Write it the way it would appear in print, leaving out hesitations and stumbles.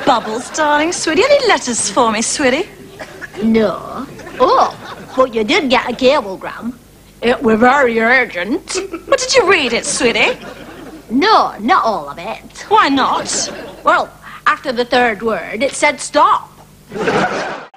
Bubbles, darling, sweetie. Any letters for me, sweetie? No. Oh, but you did get a cablegram. It were very urgent. But did you read it, sweetie? No, not all of it. Why not? Well, after the third word, it said stop.